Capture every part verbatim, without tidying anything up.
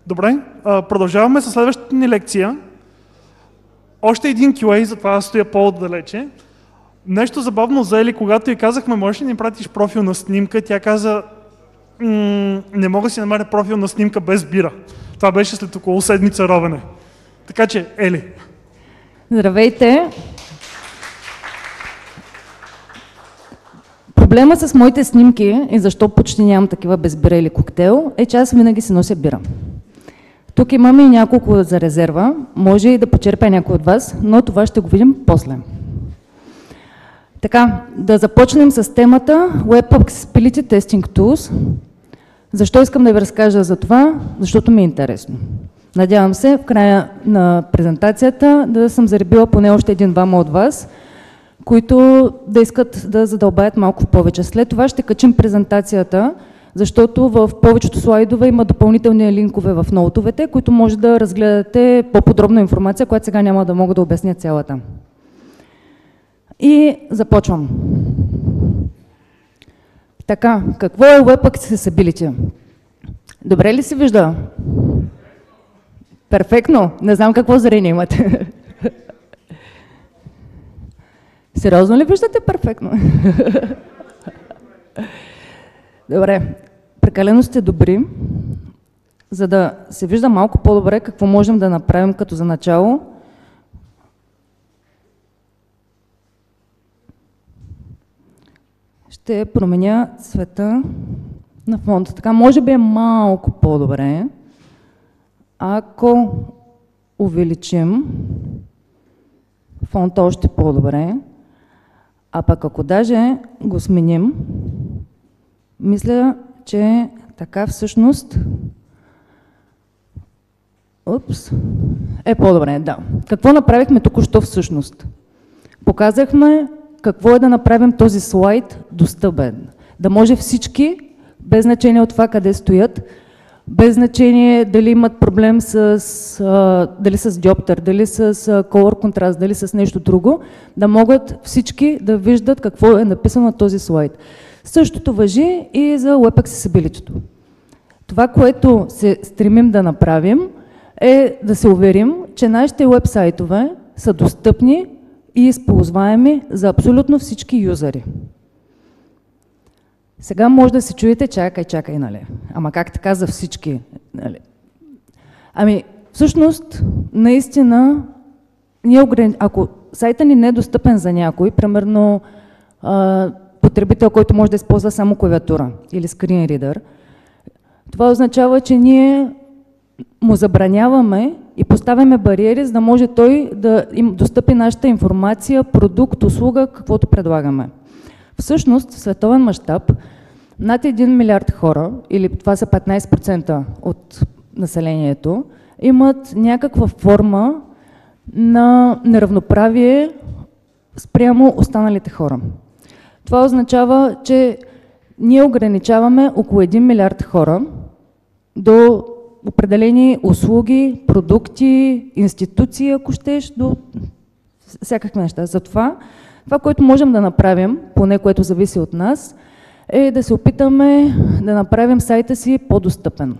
Добре, продължаваме с следващата ни лекция. Още един кю ей, затова аз стоя по-отдалече. Нещо забавно за Ели, когато я казахме, можеш ли да ни пратиш профилна снимка, тя каза, не мога да си намеря профилна снимка без бира. Това беше след около седмица ровене. Така че, Ели. Здравейте! Проблема с моите снимки и защо почти нямам такива без бира или коктейл, е, че аз винаги си нося бира. Тук имаме и няколко за резерва, може и да почерпя някой от вас, но това ще го видим после. Така, да започнем с темата Web Accessibility Testing Tools. Защо искам да ви разкажа за това? Защото ми е интересно. Надявам се в края на презентацията да съм заребила поне още един-двама от вас, които да искат да задълбаят малко повече. След това ще качим презентацията, защото в повечето слайдове има допълнителни линкове в ноутовете, които може да разгледате по-подробна информация, която сега няма да мога да обясня цялата. И започвам. Така, какво е Web Accessibility? Добре ли се вижда? Перфектно. Не знам какво зрение имате. Сериозно ли виждате перфектно? Добре. Прекалено сте добри, за да се вижда малко по-добре какво можем да направим като за начало. Ще променя цвета на фонта. Така може би е малко по-добре, ако увеличим фонта още по-добре, а пък ако даже го сменим, мисля, че така всъщност Упс. е по-добре, да. Какво направихме току-що всъщност? Показахме какво е да направим този слайд достъпен. Да може всички, без значение от това къде стоят, без значение дали имат проблем с, а, дали с диоптър, дали с а, color contrast, дали с нещо друго, да могат всички да виждат какво е написано на този слайд. Същото важи и за Web Accessibility. Това, което се стремим да направим, е да се уверим, че нашите уебсайтове са достъпни и използваеми за абсолютно всички юзери. Сега може да се чуете, чакай, чакай, нали? Ама как така за всички? Нали? Ами, всъщност, наистина, ние ограни... ако сайта ни не е достъпен за някой, примерно а, потребител, който може да използва само клавиатура или скринридър, това означава, че ние му забраняваме и поставяме бариери, за да може той да им достъпи нашата информация, продукт, услуга, каквото предлагаме. Всъщност, в световен мащаб, над един милиард хора, или това са петнайсет процента от населението, имат някаква форма на неравноправие спрямо останалите хора. Това означава, че ние ограничаваме около един милиард хора до определени услуги, продукти, институции, ако щеш, до всякакви неща. Затова това, което можем да направим, поне което зависи от нас, е да се опитаме да направим сайта си по-достъпен.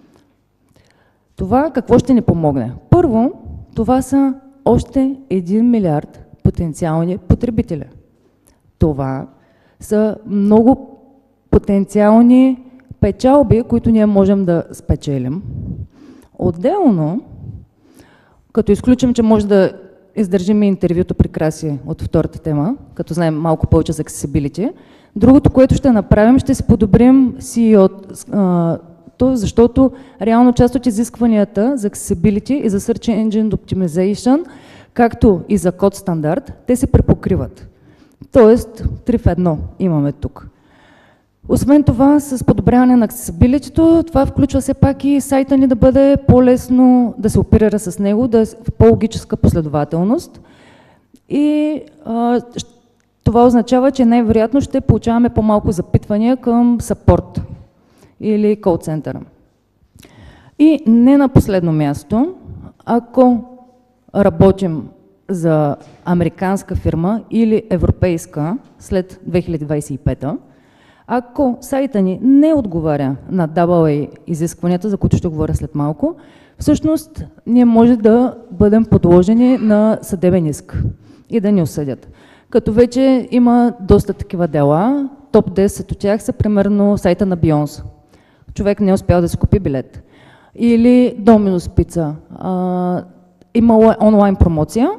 Това какво ще ни помогне? Първо, това са още един милиард потенциални потребители. Това са много потенциални печалби, които ние можем да спечелим. Отделно, като изключим, че може да издържим интервюто при Краси от втората тема, като знаем малко повече за accessibility. Другото, което ще направим, ще се подобрим си и от то, защото реално част от изискванията за accessibility и за Search Engine Optimization, както и за код стандарт, те се препокриват. Тоест, три в едно имаме тук. Освен това, с подобряване на accessibility, това включва все пак и сайта ни да бъде по-лесно да се оперира с него, да е в по-логическа последователност. И а, това означава, че най-вероятно ще получаваме по-малко запитвания към support или call центъра. И не на последно място, ако работим за американска фирма или европейска след две хиляди двайсет и пета, Ако сайта ни не отговаря на дабъл ей изискванията, за които ще говоря след малко, всъщност ние може да бъдем подложени на съдебен иск и да ни осъдят. Като вече има доста такива дела, топ десет от тях са примерно сайта на Бионс. Човек не е успял да си купи билет. Или Доминос Пица. Имало онлайн промоция,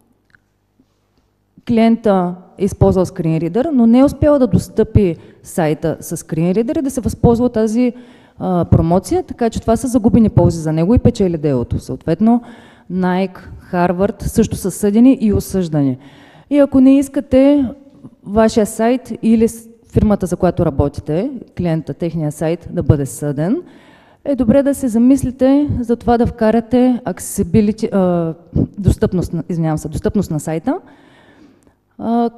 клиента е използвал скринридър, но не е успял да достъпи сайта с скринридър и да се възползва от тази а, промоция, така че това са загубени ползи за него и печели делото. Съответно, Nike, Harvard също са съдени и осъждани. И ако не искате вашия сайт или фирмата, за която работите, клиента, техния сайт да бъде съден, е добре да се замислите за това да вкарате accessibility, а, достъпност, извинявам се, достъпност на сайта а,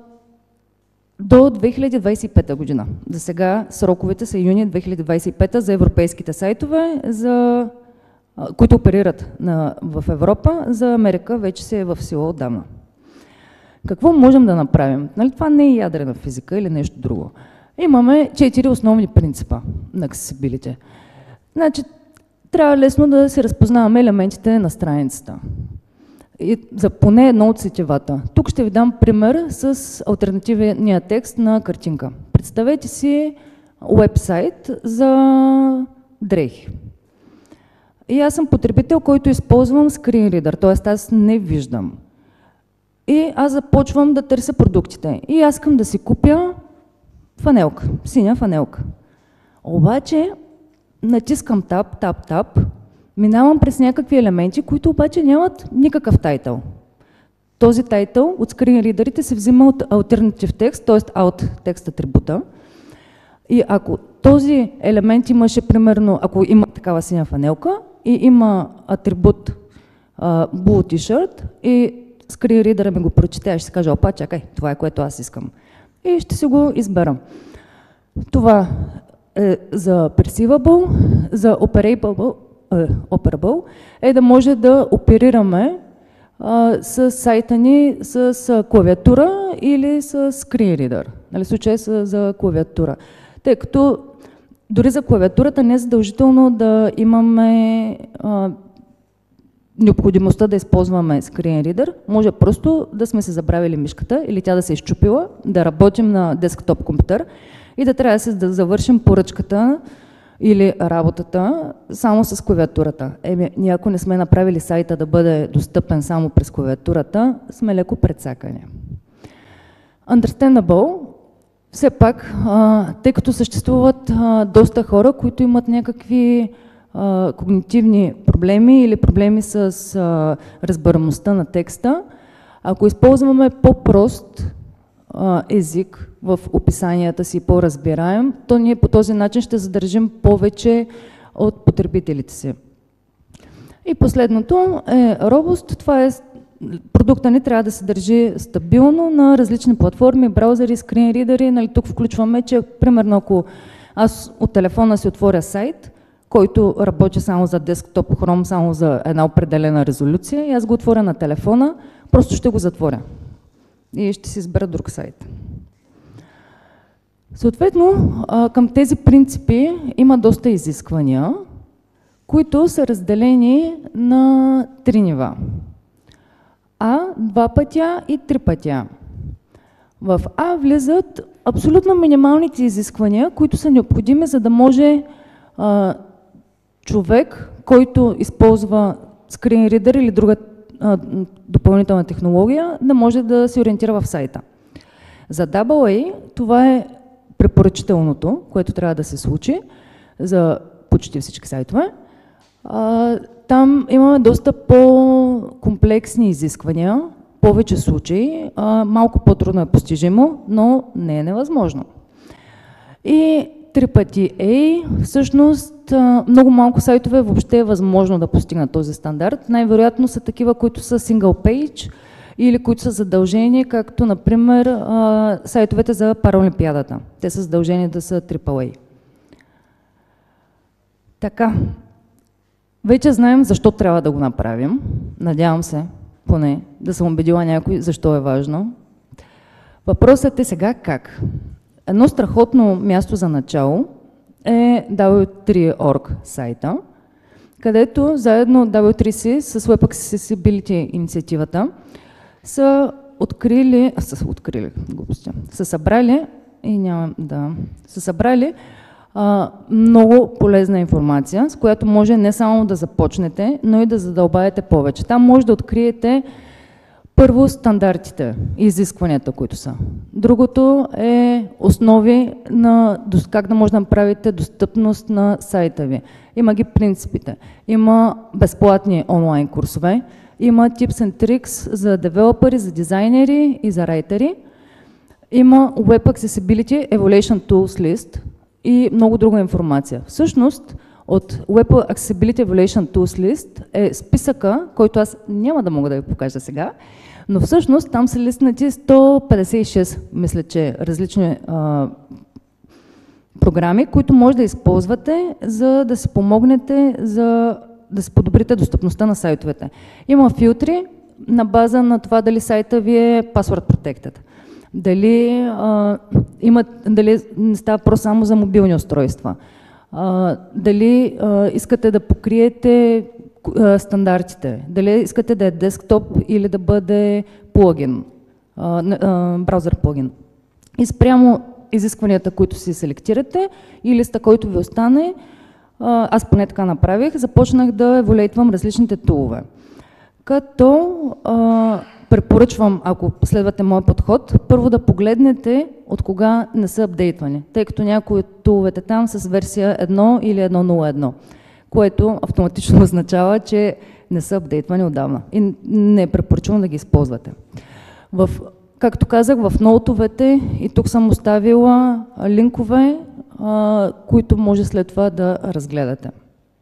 до две хиляди двадесет и пета година. За сега сроковете са юни две хиляди двадесет и пета за европейските сайтове, за, а, които оперират на, в Европа, за Америка вече се е в сила отдавна. Какво можем да направим? Нали, това не е ядрена физика или нещо друго. Имаме четири основни принципа на accessibility. Значи, трябва лесно да се разпознаваме елементите на страницата. И за поне едно от сетивата. Тук ще ви дам пример с алтернативния текст на картинка. Представете си уебсайт за дрехи. И аз съм потребител, който използвам скринридър, т.е. аз не виждам. И аз започвам да търся продуктите. И аз искам да си купя фанелка, синя фанелка. Обаче натискам тап, тап, тап, минавам през някакви елементи, които обаче нямат никакъв тайтъл. Този тайтъл от скринридърите се взима от alternative текст, т.е. от текст атрибута. И ако този елемент имаше, примерно, ако има такава синя фанелка и има атрибут uh, blue t-shirt и скринридъра ми го прочете, аз ще си кажа, опа, чакай, това е което аз искам. И ще си го избера. Това е за perceivable, за operable, е, operable е да може да оперираме а, с сайта ни с, с клавиатура или с скринридър. Нали, в случая е за клавиатура. Тъй като дори за клавиатурата не е задължително да имаме а, необходимостта да използваме скринридър, може просто да сме се забравили мишката или тя да се е изчупила, да работим на десктоп компютър и да трябва да се да завършим поръчката или работата само с клавиатурата. Еми, ние ако не сме направили сайта да бъде достъпен само през клавиатурата, сме леко прецакани. Understandable, все пак, а, тъй като съществуват а, доста хора, които имат някакви а, когнитивни проблеми или проблеми с а, разбираемостта на текста, ако използваме по-прост език в описанията си, по-разбираем, то ние по този начин ще задържим повече от потребителите си. И последното е Robust. Това е продукта ни трябва да се държи стабилно на различни платформи, браузъри, скринридъри. Нали, тук включваме, че примерно ако аз от телефона си отворя сайт, който работи само за десктоп Chrome, само за една определена резолюция, и аз го отворя на телефона, просто ще го затворя и ще си избера друг сайт. Съответно, към тези принципи има доста изисквания, които са разделени на три нива. А, два пътя и три пътя. В А влизат абсолютно минималните изисквания, които са необходими, за да може а, човек, който използва скринридър или друга а, допълнителна технология, да може да се ориентира в сайта. За дабъл ей това е препоръчителното, което трябва да се случи за почти всички сайтове. А, там имаме доста по-комплексни изисквания, повече случаи, а, малко по-трудно е постижимо, но не е невъзможно. И три пъти A, всъщност много малко сайтове въобще е възможно да постигнат този стандарт. Най-вероятно са такива, които са single page или които са задължени, както например сайтовете за Параолимпиадата. Те са задължени да са трипъл ей. Така, вече знаем защо трябва да го направим. Надявам се, поне, да съм убедила някой защо е важно. Въпросът е сега как. едно страхотно място за начало е дабъл ю три точка орг сайта, където заедно дабъл ю три си с Web Accessibility инициативата са открили, са открили, глупости, са събрали и нямам да, са събрали а, много полезна информация, с която може не само да започнете, но и да задълбаете повече. Там може да откриете първо стандартите и изискванията, които са. Другото е основи на как да може да направите достъпност на сайта ви. Има ги принципите. Има безплатни онлайн курсове. Има tips and tricks за девелопери, за дизайнери и за райтери. Има Web Accessibility Evaluation Tools List и много друга информация. Всъщност, от Web Accessibility Evaluation Tools List е списъка, който аз няма да мога да ви покажа сега, но всъщност там са листнати сто петдесет и шест, мисля, че различни а, програми, които може да използвате, за да си помогнете, за да си подобрите достъпността на сайтовете. Има филтри на база на това дали сайта ви е password protected. Дали, а, има, дали не става просто само за мобилни устройства. А, дали а, искате да покриете а, стандартите. Дали искате да е десктоп или да бъде плагин, а, а, браузър плагин. И спрямо изискванията, които си селектирате и листа, който ви остане, а, аз поне така направих, започнах да еволейтвам различните тулове. Като а, препоръчвам, ако следвате моят подход, първо да погледнете от кога не са апдейтвани, тъй като някои от туловете там са с версия едно или едно нула едно, което автоматично означава, че не са апдейтвани отдавна и не препоръчвам да ги използвате. В, както казах, в ноутовете и тук съм оставила линкове, а, които може след това да разгледате.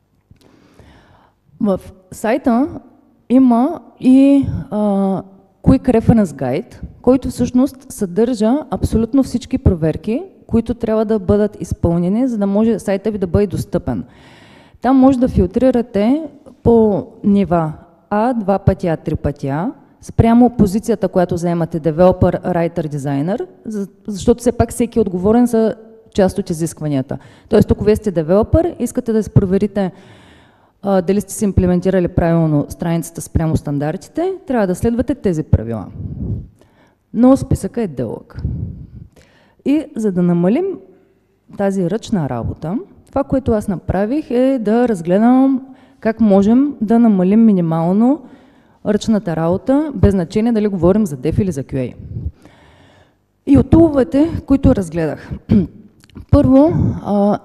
В сайта има и а, Quick Reference Guide, който всъщност съдържа абсолютно всички проверки, които трябва да бъдат изпълнени, за да може сайта ви да бъде достъпен. Там може да филтрирате по нива А, два пъти А, три пъти А, спрямо позицията, която заемате Developer, Writer, Designer, защото все пак всеки е отговорен за част от изискванията. Тоест, ако вие сте девелопър, искате да се проверите а, дали сте си имплементирали правилно страницата спрямо стандартите, трябва да следвате тези правила. Но списъка е дълъг. И за да намалим тази ръчна работа, това, което аз направих, е да разгледам как можем да намалим минимално ръчната работа, без значение дали говорим за дев или за кю ей. И от туловете, които разгледах. Първо, а,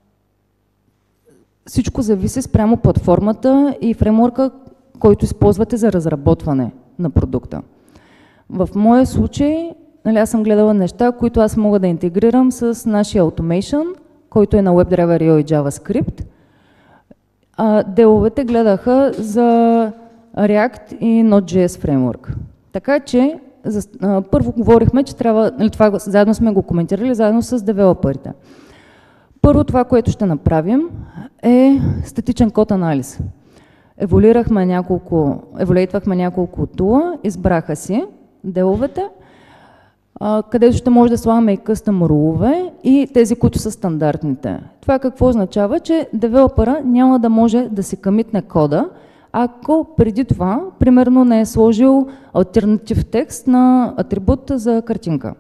всичко зависи спрямо платформата и фреймворка, който използвате за разработване на продукта. В моя случай, нали, аз съм гледала неща, които аз мога да интегрирам с нашия automation, който е на WebDriver точка ай о и JavaScript. А, деловете гледаха за React и Node.js фреймворк. Така че, за, а, първо говорихме, че трябва, нали, това заедно сме го коментирали, заедно с девелоперите. Първо това, което ще направим, е статичен код анализ. Еволюирахме няколко, еволюирахме няколко тула, избраха си деловете, а, където ще може да слагаме и къстъм рулове и тези, които са стандартните. Това какво означава? Че девелопера няма да може да си комитне кода, ако преди това, примерно, не е сложил алтернатив текст на атрибут за картинка.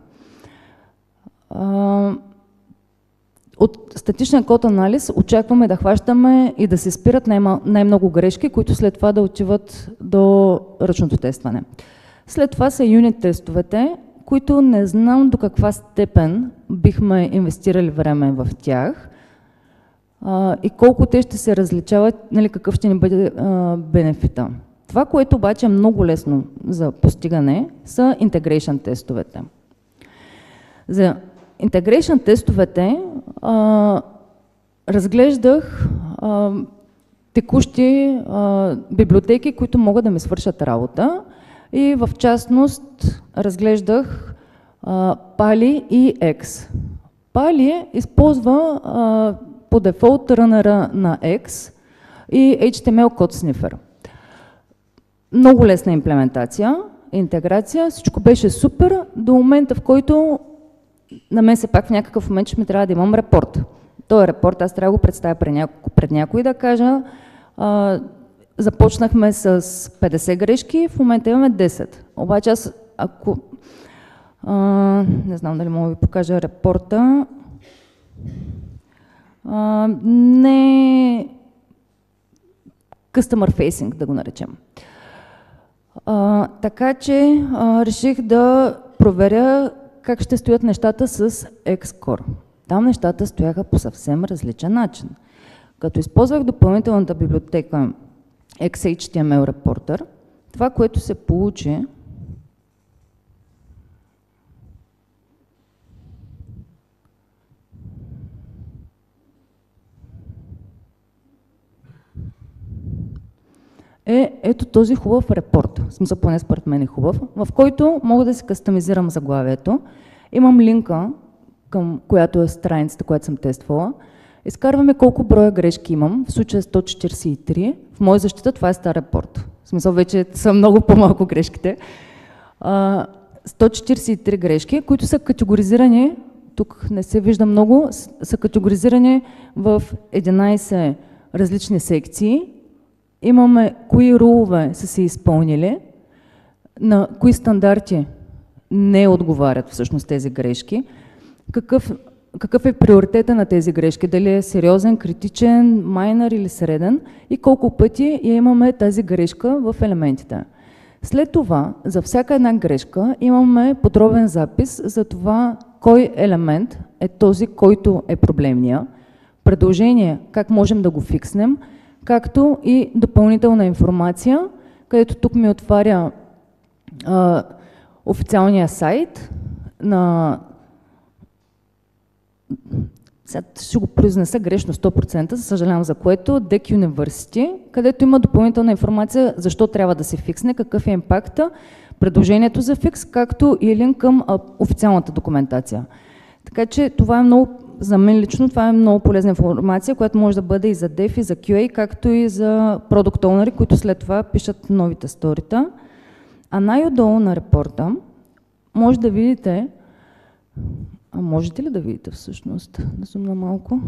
А, от статичен код анализ очакваме да хващаме и да се спират най-много грешки, които след това да отиват до ръчното тестване. След това са юнит тестовете, които не знам до каква степен бихме инвестирали време в тях а, и колко те ще се различават, нали, какъв ще ни бъде а, бенефита. Това, което обаче е много лесно за постигане, са integration тестовете. За integration тестовете а, разглеждах а, текущи а, библиотеки, които могат да ми свършат работа. И в частност разглеждах а, Pali и X. Pali използва а, по дефолт рънера на X и ейч ти ем ел код снифер. Много лесна имплементация, интеграция, всичко беше супер до момента, в който на мен се пак в някакъв момент ще ми трябва да имам репорт. Този репорт аз трябва да го представя пред някой, пред някой да кажа, а, започнахме с петдесет грешки, в момента имаме десет. Обаче аз, ако... А, не знам дали мога да ви покажа репорта. А, не... Customer facing, да го наречем. А, така че а, реших да проверя как ще стоят нещата с Xcore. Там нещата стояха по съвсем различен начин. Като използвах допълнителната библиотека Икс Ейч Ти Ем Ел Reporter, това, което се получи, е ето този хубав репорт, в смисъл поне според мен е хубав, в който мога да си кастомизирам заглавието. Имам линка, към която е страницата, която съм тествала. Изкарваме колко броя грешки имам, в случая сто четиридесет и три. В моя защита това е стар репорт. В смисъл вече са много по-малко грешките. сто четиридесет и три грешки, които са категоризирани, тук не се вижда много, са категоризирани в единайсет различни секции. Имаме кои рулове са се изпълнили, на кои стандарти не отговарят всъщност тези грешки, какъв, какъв е приоритета на тези грешки, дали е сериозен, критичен, майнър или среден и колко пъти я имаме тази грешка в елементите. След това, за всяка една грешка имаме подробен запис за това кой елемент е този, който е проблемния, предложение как можем да го фикснем, както и допълнителна информация, където тук ми отваря а, официалния сайт на... Сега ще го произнеса грешно сто процента, съжалявам за което, Дек University, където има допълнителна информация защо трябва да се фиксне, какъв е импакта, предложението за фикс, както и линк към а, официалната документация. Така че това е много... За мен лично това е много полезна информация, която може да бъде и за Дев, и за Кю Ей, както и за продукт оунъри, които след това пишат новите сторита. А най-отдолу на репорта може да видите, а можете ли да видите всъщност, да зумна малко?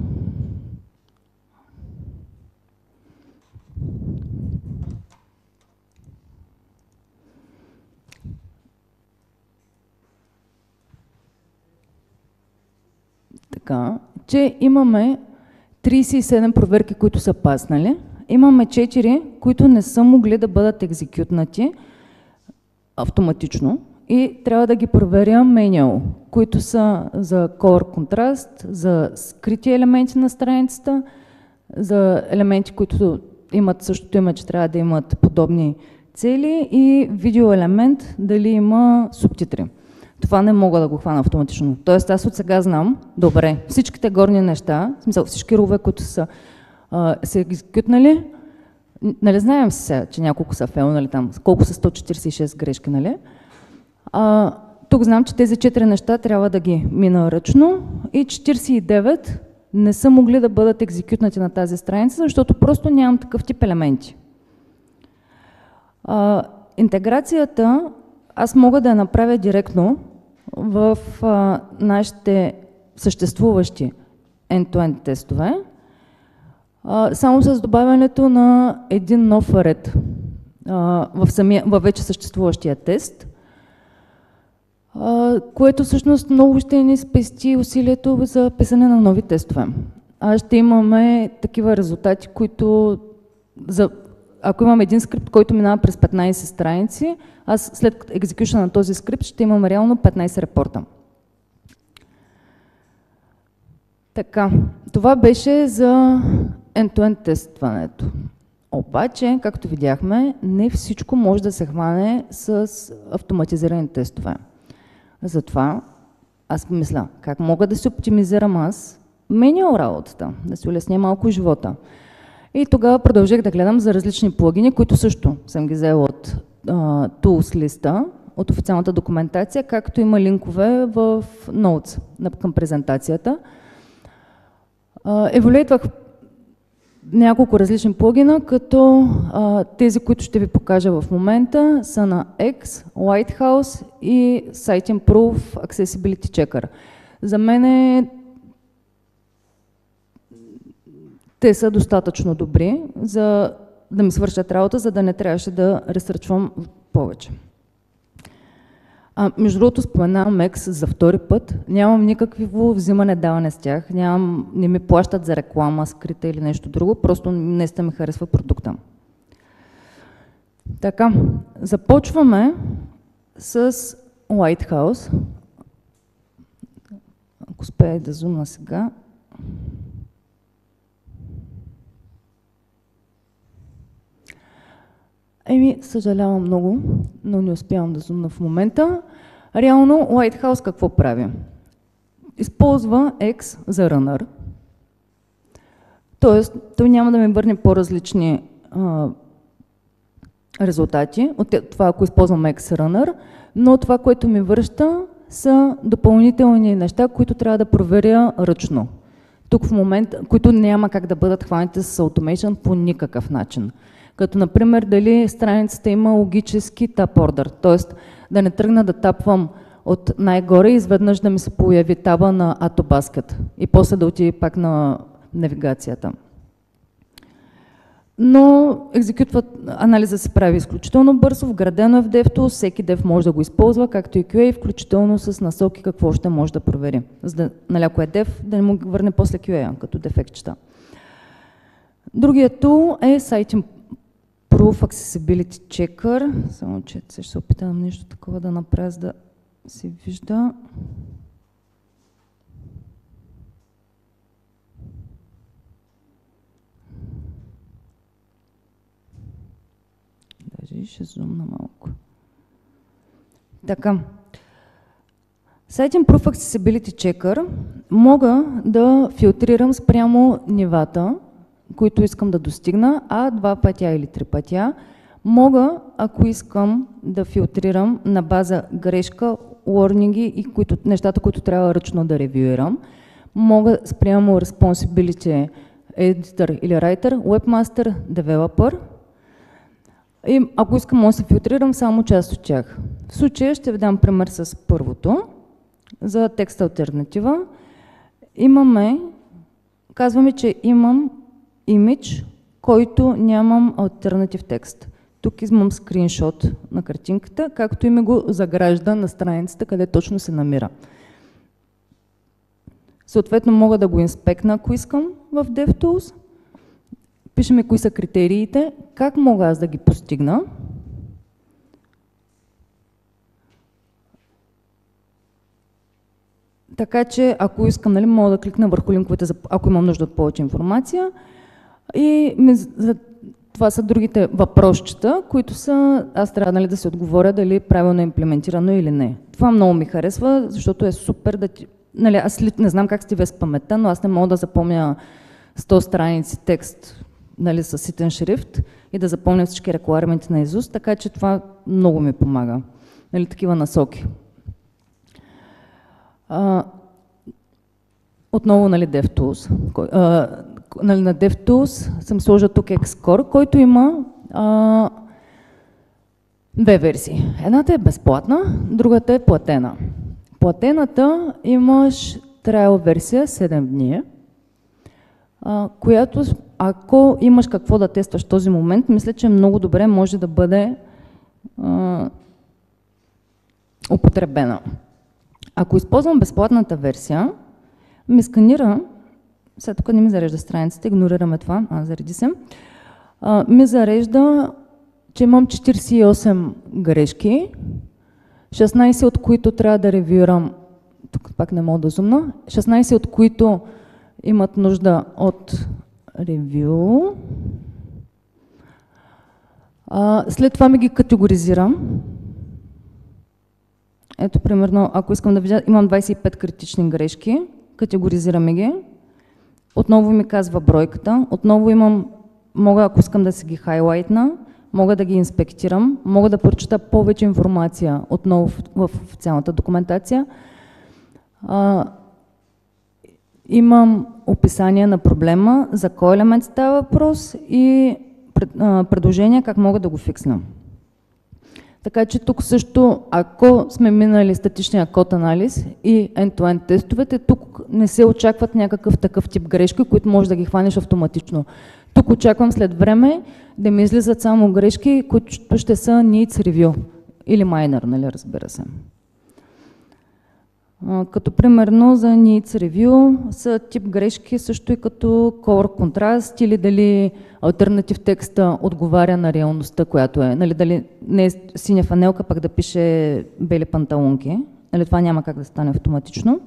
Така, че имаме трийсет и седем проверки, които са паснали. Имаме четири, които не са могли да бъдат екзекютнати автоматично и трябва да ги проверя manual, които са за color contrast, за скрити елементи на страницата, за елементи, които имат същото име, че трябва да имат подобни цели и видео елемент, дали има субтитри. Това не мога да го хвана автоматично. Тоест аз от сега знам, добре, всичките горни неща, в смисъл всички рове, които са а, се екзекютнали, нали знаем сега, че няколко са фейлнали там, колко са сто четирийсет и шест грешки, нали? А, тук знам, че тези четири неща трябва да ги мина ръчно и четирийсет и девет не са могли да бъдат екзекютнати на тази страница, защото просто нямам такъв тип елементи. А, интеграцията аз мога да я направя директно в а, нашите съществуващи end-to-end тестове, а, само с добавянето на един нов ред а, в, самия, в вече съществуващия тест, а, което всъщност много ще ни спести усилието за писане на нови тестове. А ще имаме такива резултати, които за ако имам един скрипт, който минава през петнайсет страници, аз след екзекюшън на този скрипт ще имам реално петнайсет репорта. Така, това беше за end-to-end тестването. Обаче, както видяхме, не всичко може да се хване с автоматизирани тестове. Затова аз помисля, как мога да се оптимизирам аз manual работата, да си улесня малко живота. И тогава продължих да гледам за различни плагини, които също съм ги взела от uh, Tools листа, от официалната документация, както има линкове в Notes към презентацията. Uh, еволюирах няколко различни плагина, като uh, тези, които ще ви покажа в момента, са на X, Lighthouse и Site Improve Accessibility Checker. За мен е... те са достатъчно добри, за да ми свършат работа, за да не трябваше да ресърчвам повече. А, между другото, споменавам X за втори път. Нямам никакво взимане-даване с тях. Нямам, не ми плащат за реклама, скрита или нещо друго. Просто наистина ми харесва продукта. Така, започваме с Lighthouse. Ако успея да зумна сега. Еми, съжалявам много, но не успявам да зумна в момента. Реално, Lighthouse какво прави? Използва X за runner. Тоест, той няма да ми върне по-различни а, резултати от това, ако използвам X runner, но това, което ми връща, са допълнителни неща, които трябва да проверя ръчно. Тук в момента, които няма как да бъдат хванати с automation по никакъв начин. Като, например, дали страницата има логически tap order, т.е. да не тръгна да тапвам от най-горе и изведнъж да ми се появи таба на AutoBasket и после да отиде пак на навигацията. Но екзекютват, анализа се прави изключително бързо, вградено е в DevTools, всеки дев може да го използва, както и Q A, включително с насоки какво ще може да провери. За да, нали, ако е дев, да не му върне после Q A, като дефектчета. Другият тул е Citing Proof Accessibility Checker. Само че ще се опитам нещо такова да направя, за да се вижда. Даже ще зумна малко. Така. Citing Proof Accessibility Checker мога да филтрирам спрямо нивата, които искам да достигна, а два пътя или три пътя. Мога, ако искам да филтрирам на база грешка, уорнинги и които, нещата, които трябва ръчно да ревюирам. Мога спрямо Responsibility Editor или Writer, Webmaster, Developer. И ако искам, може да се филтрирам само част от тях. В случая ще ви дам пример с първото. За текст алтернатива. Имаме, казваме, че имам имидж, който нямам алтернатив текст. Тук имам скриншот на картинката, както и ми го загражда на страницата, къде точно се намира. Съответно мога да го инспектна, ако искам, в DevTools. Пише ми кои са критериите, как мога аз да ги постигна. Така че, ако искам, нали, мога да кликна върху линковете, ако имам нужда от повече информация. И ми, за, това са другите въпросчета, които са, аз трябва, нали, да се отговоря дали правилно е имплементирано или не. Това много ми харесва, защото е супер да ти... Нали, аз не знам как сте с паметта, но аз не мога да запомня сто страници текст, нали, с ситен шрифт и да запомня всички реквайрменти на изуст, така че това много ми помага. Нали, такива насоки. А, отново, нали, DevTools. А, нали, на DevTools съм сложила тук Xcore, който има а, две версии. Едната е безплатна, другата е платена. Платената имаш trial версия седем дни, а, която, ако имаш какво да тестваш в този момент, мисля, че много добре може да бъде а, употребена. Ако използвам безплатната версия, ми сканира, сега тук не ми зарежда страницата, игнорираме това, а, зареди се, а, ми зарежда, че имам четиридесет и осем грешки, шестнадесет от които трябва да ревюирам, тук пак не мога да зумна, шестнадесет от които имат нужда от ревю. А, след това ми ги категоризирам. Ето, примерно, ако искам да видя, имам двадесет и пет критични грешки, категоризираме ги. Отново ми казва бройката. Отново имам, мога, ако искам да си ги хайлайтна, мога да ги инспектирам, мога да прочета повече информация отново в, в, в цялата документация. А, имам описание на проблема, за кой елемент става въпрос и пред, а, предложения как мога да го фиксна. Така че тук също, ако сме минали статичния код анализ и end-to-end тестовете, тук не се очакват някакъв такъв тип грешки, които може да ги хванеш автоматично. Тук очаквам след време да ми излизат само грешки, които ще са needs review или minor, нали, разбира се. Като примерно за needs review са тип грешки също и като color contrast или дали алтернатив текста отговаря на реалността, която е. Нали, дали не е синя фанелка, пък да пише бели панталонки. Нали, това няма как да стане автоматично.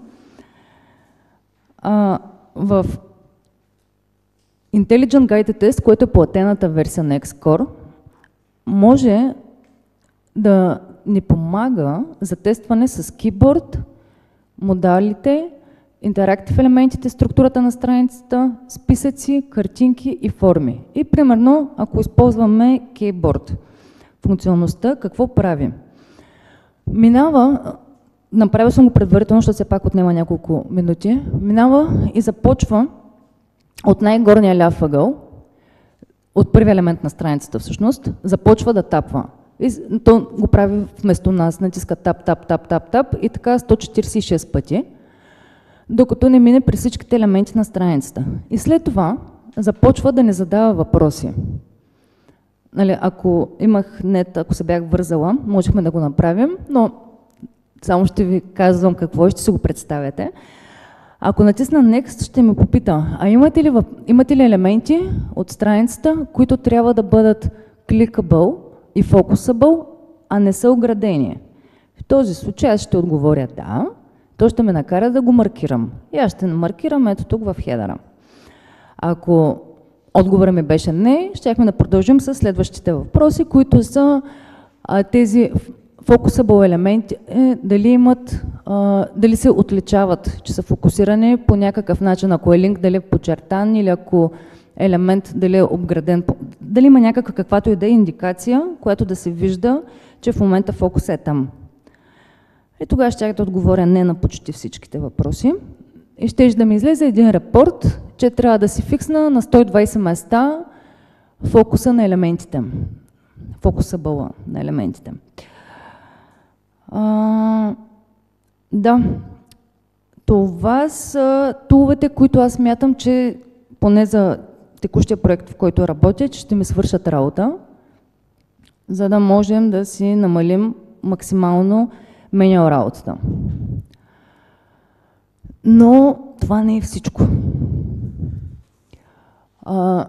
А, в Intelligent Guided Test, което е платената версия на Xcore, може да ни помага за тестване с keyboard, модалите, интерактив елементите, структурата на страницата, списъци, картинки и форми. И примерно, ако използваме Keyboard функционалността, какво правим? Минава, направил съм го предварително, защото все пак отнема няколко минути, минава и започва от най-горния ляв ъгъл, от първи елемент на страницата всъщност, започва да тапва. И то го прави вместо нас, натиска тап, тап, тап, тап, тап и така сто четиридесет и шест пъти, докато не мине при всичките елементи на страницата. И след това започва да ни задава въпроси. Нали, ако имах нет, ако се бях вързала, можехме да го направим, но само ще ви казвам какво и ще си го представяте. Ако натисна Next, ще ми попита, а имате ли, имате ли елементи от страницата, които трябва да бъдат clickable и focusable, а не са оградени? В този случай аз ще отговоря да, то ще ме накара да го маркирам. И аз ще маркирам ето тук в хедъра. Ако отговорът ми беше не, щяхме да продължим с следващите въпроси, които са а, тези focusable елементи, е, дали имат, а, дали се отличават, че са фокусирани по някакъв начин, ако е линк, дали е подчертан или ако елемент, дали е обграден, дали има някаква каквато и да е индикация, която да се вижда, че в момента фокус е там. И тогава ще да отговоря не на почти всичките въпроси. И ще да ми излезе един репорт, че трябва да си фиксна на сто и двадесет места фокуса на елементите. Фокуса бъла на елементите. А, да, това са туловете, които аз смятам, че поне за текущия проект, в който работя, че ще ми свършат работа, за да можем да си намалим максимално меню работата. Но това не е всичко. А,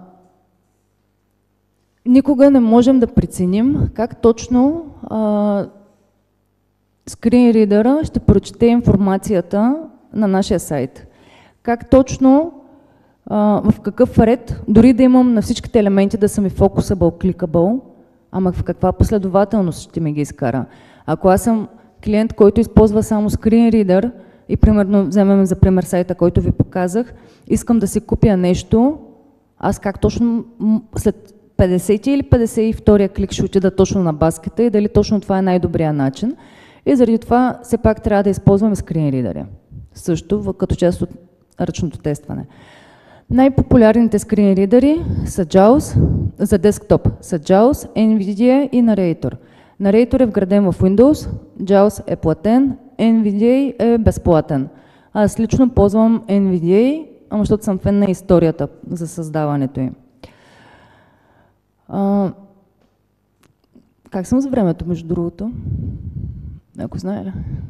никога не можем да преценим как точно а, скринридъра ще прочете информацията на нашия сайт. Как точно, а, в какъв ред, дори да имам на всичките елементи да са ми focusable, clickable, ама в каква последователност ще ми ги изкара. Ако аз съм клиент, който използва само скринридър и примерно вземем за пример сайта, който ви показах, искам да си купя нещо, аз как точно след петдесети или петдесет и втория клик ще отида точно на баскета и дали точно това е най-добрият начин. И заради това все пак трябва да използваме скринридъри. Също като част от ръчното тестване. Най-популярните скринридъри са джаус, за десктоп са джаус, ен ви ди ей и Narrator. Narrator е вграден в Windows, джаус е платен, ен ви ди ей е безплатен. Аз лично ползвам ен ви ди ей, ама защото съм фен на историята за създаването им. А, как съм за времето, между другото? Ако знае ли?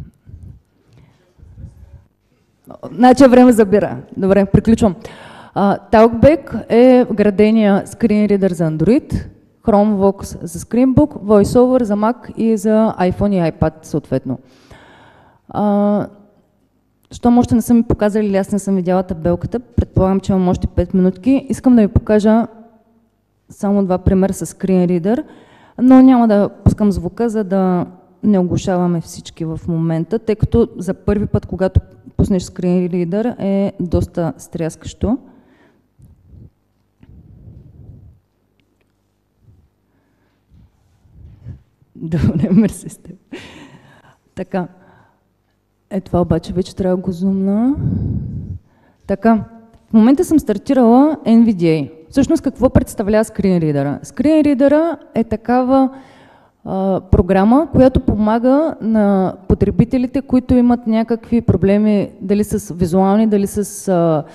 Значи време забира. Добре, приключвам. Uh, Talkback е вградения скринридър за Android, ChromeVox за Screenbook, VoiceOver за Mac и за iPhone и iPad съответно. Uh, щом още не съм ми показали или аз не съм видяла табелката, предполагам, че имам още пет минутки. Искам да ви покажа само два примера с скринридър, но няма да пускам звука, за да не оглушаваме всички в момента, тъй като за първи път, когато пуснеш скринридър, е доста стряскащо. Добре, мерси сте. Така. Е, това обаче вече трябва да го зумна. Така. В момента съм стартирала ен ви ди ей. Всъщност какво представлява скринридъра? Скринридъра е такава а, програма, която помага на потребителите, които имат някакви проблеми, дали с визуални, дали с а,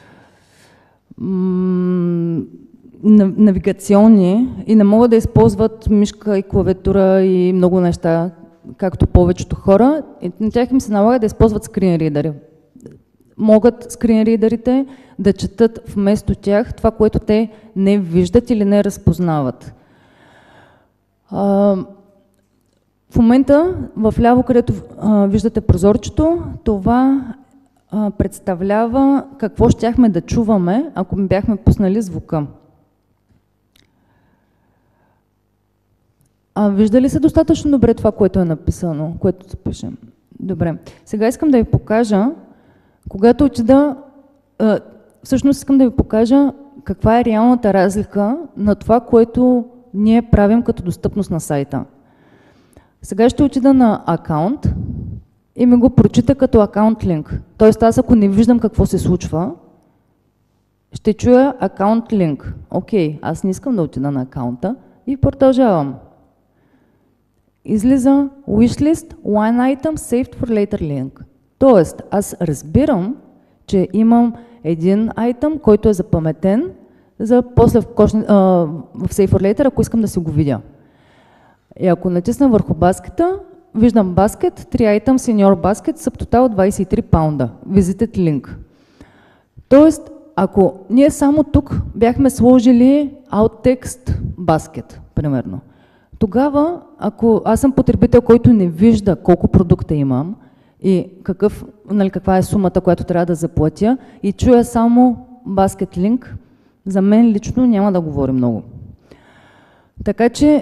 м, навигационни и не могат да използват мишка и клавиатура и много неща, както повечето хора. И на тях им се налага да използват скринридери. Могат скринридерите да четат вместо тях това, което те не виждат или не разпознават. А, в момента, в ляво, където а, виждате прозорчето, това а, представлява какво щяхме да чуваме, ако ми бяхме пуснали звука. А вижда ли се достатъчно добре това, което е написано, което запишем? Добре. Сега искам да ви покажа, когато отида, а, всъщност искам да ви покажа каква е реалната разлика на това, което ние правим като достъпност на сайта. Сега ще отида на акаунт и ми го прочита като акаунт линк. Тоест аз ако не виждам какво се случва, ще чуя акаунт линк. Окей, аз не искам да отида на акаунта и продължавам. Излиза wishlist, one item, saved for later link. Тоест, аз разбирам, че имам един айтъм, който е запаметен за после в, кошни, а, в Save for Later, ако искам да си го видя. И ако натисна върху баскета, виждам баскет, три item, senior basket, subtotal двадесет и три паунда. Visited link. Тоест, ако ние само тук бяхме сложили alt text basket, примерно, тогава, ако аз съм потребител, който не вижда колко продукта имам и какъв, нали, каква е сумата, която трябва да заплатя и чуя само basket link, за мен лично няма да говори много. Така че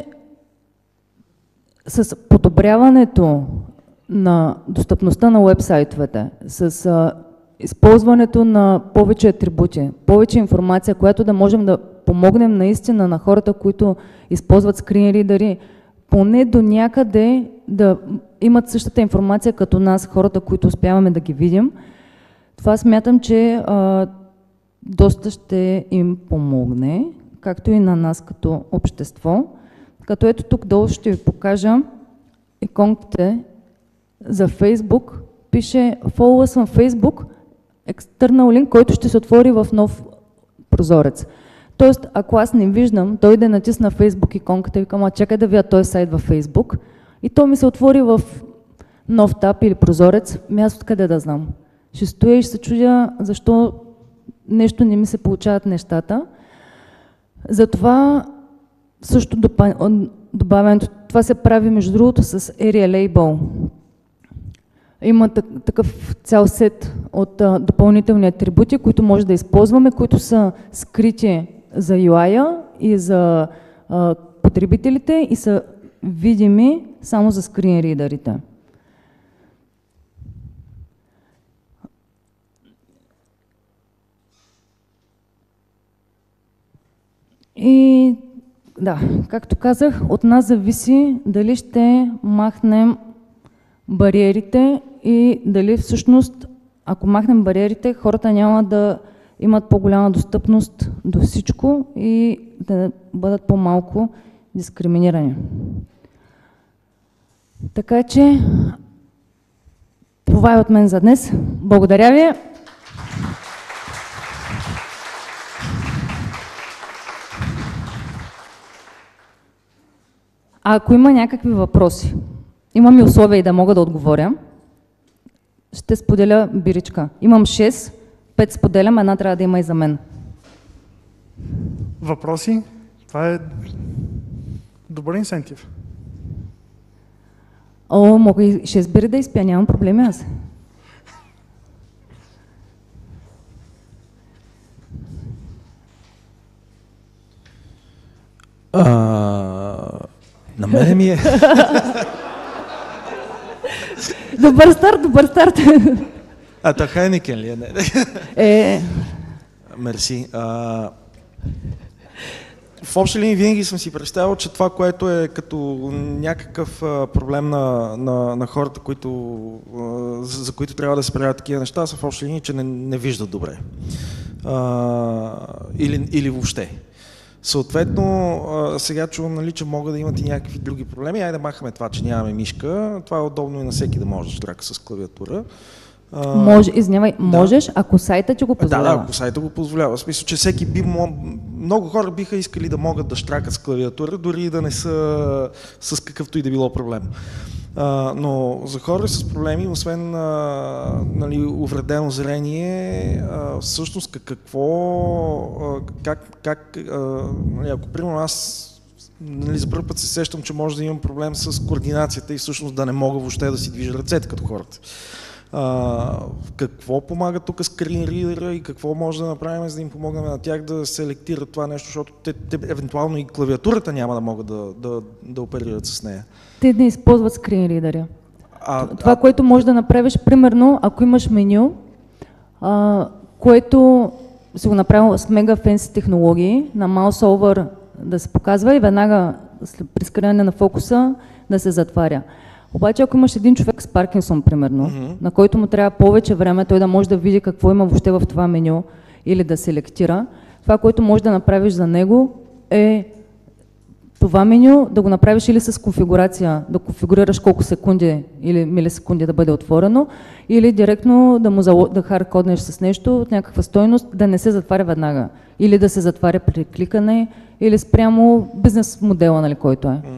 с подобряването на достъпността на уебсайтовете, с а, използването на повече атрибути, повече информация, която да можем да помогнем наистина на хората, които използват скринридери, поне до някъде да имат същата информация като нас, хората, които успяваме да ги видим. Това смятам, че а, доста ще им помогне, както и на нас като общество. Като ето тук долу ще ви покажа иконките за Facebook. Пише Follow us on Facebook, external link, който ще се отвори в нов прозорец. Тоест, ако аз не виждам, той да натисна Facebook иконката и викам, а чакай да видя този сайт във Facebook, и то ми се отвори в нов таб или прозорец, място къде да знам. Ще стоя и ще се чудя защо нещо не ми се получават нещата. Затова също добавянето, това се прави между другото с Area Label. Има такъв цял сет от а, допълнителни атрибути, които може да използваме, които са скрити за ю ай-а и за а, потребителите и са видими само за скринридерите. И да, както казах, от нас зависи дали ще махнем бариерите и дали всъщност, ако махнем бариерите, хората няма да имат по-голяма достъпност до всичко и да бъдат по-малко дискриминирани. Така че, това е от мен за днес. Благодаря ви. А ако има някакви въпроси, имам и условия и да мога да отговоря, ще споделя биричка. Имам шест, пет споделям, една трябва да има и за мен. Въпроси? Това е добър инсентив. О, мога и шест бири да изпия, нямам проблеми аз. А, на мене ми е... Добър старт, добър старт. А, та Хайникен ли е? Не. Е... Мерси. А, в общи линии винаги съм си представил, че това, което е като някакъв проблем на, на, на хората, които, за, за които трябва да се правят такива неща, са в общи линии, че не, не виждат добре. А, или, или въобще. Съответно, а, сега чувам, нали, че могат да имат и някакви други проблеми. Айде да махаме това, че нямаме мишка. Това е удобно и на всеки да може да штрака с клавиатура. А, Може, извинявай, да. можеш, ако сайта ти го позволява. Да, да, ако сайта го позволява. В смисъл, че всеки би мог... много хора биха искали да могат да штракат с клавиатура, дори и да не са с какъвто и да било проблем. Uh, но за хора с проблеми, освен uh, нали, увредено зрение, uh, всъщност какво, uh, как, как uh, нали, ако примерно аз нали, за първи път се сещам, че може да имам проблем с координацията и всъщност да не мога въобще да си движа ръцете като хората. Uh, какво помага тук скрин ридера и какво може да направим, за да им помогнем на тях да селектират това нещо, защото те, те евентуално и клавиатурата няма да могат да, да, да оперират с нея. Те не използват скринридери. А, това, а... което можеш да направиш, примерно, ако имаш меню, а, което си го направил с мега фенси технологии, на mouse over да се показва и веднага при скриване на фокуса да се затваря. Обаче, ако имаш един човек с Паркинсон, примерно, mm-hmm. на който му трябва повече време, той да може да види какво има въобще в това меню или да селектира, това, което можеш да направиш за него е това меню да го направиш или с конфигурация, да конфигурираш колко секунди или милисекунди да бъде отворено, или директно да му зало... да хардкоднеш с нещо от някаква стойност, да не се затваря веднага, или да се затваря при кликане, или спрямо бизнес модела, нали, който е.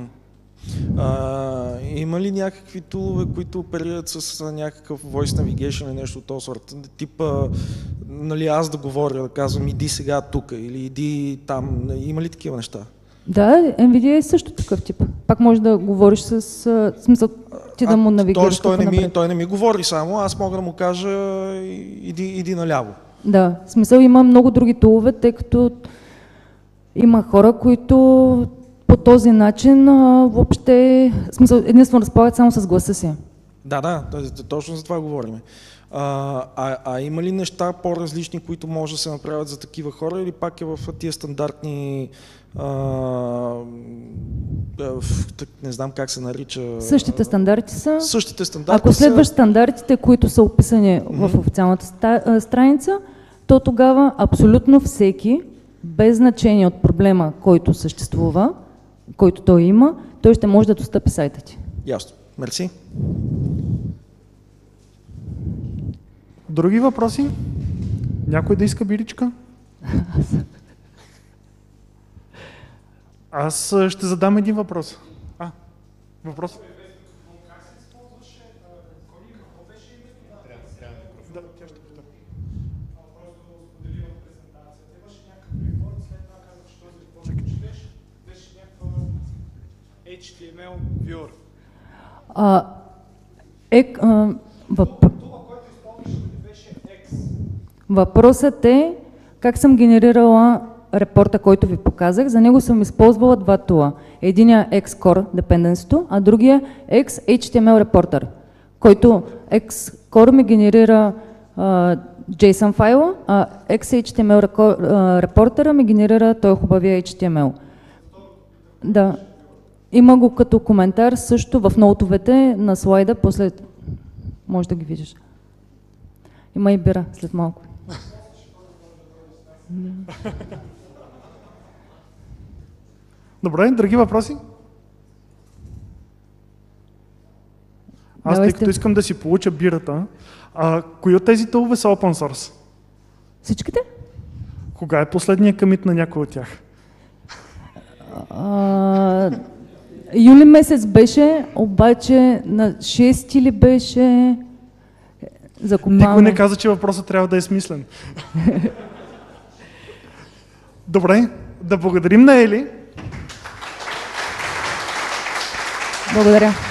А, има ли някакви тулове, които оперират с някакъв voice navigation или нещо от този сорт? Типа, нали, аз да говоря, да казвам иди сега тук или иди там, има ли такива неща? Да, NVIDIA е също такъв тип. Пак можеш да говориш с смисъл, ти да му навигираш. Тоест той не, ми, той не ми говори само, аз мога да му кажа иди, иди наляво. Да, в смисъл има много други тулове, тъй като има хора, които по този начин а, въобще, в смисъл, единствено разполагат само с гласа си. Да, да, точно за това говорим. А, а, а има ли неща по-различни, които може да се направят за такива хора, или пак е в тия стандартни, а, в, не знам как се нарича... Същите стандарти са. Същите стандарти Ако следваш са... стандартите, които са описани mm-hmm. в официалната ста, страница, то тогава абсолютно всеки, без значение от проблема, който съществува, който той има, той ще може да достъпи сайта ти. Ясно. Мерси. Други въпроси? Някой да иска биричка? Аз ще задам един въпрос. А, въпрос? Да, тя ще пита. Ейч Ти Ем Ел Viewer. А, е, а, въп... Въпросът е как съм генерирала репорта, който ви показах. За него съм използвала два тула. Единия е Xcore Dependency, а другия е X Ейч Ти Ем Ел Reporter, който Xcore ми генерира а, JSON файла, а X Ейч Ти Ем Ел Reporter ми генерира той хубавия Ейч Ти Ем Ел. Да. Има го като коментар също в ноутовете на слайда, после може да ги видиш. Има и бира след малко. Добре, други въпроси? Аз, тъй като искам да си получа бирата, а, кои от тези тулове са open source? Всичките? Кога е последният къмит на някой от тях? А, юли месец беше, обаче на шести ли беше? Закупаваме. Никой не каза, че въпросът трябва да е смислен. Добре, да благодарим на Ели. Благодаря.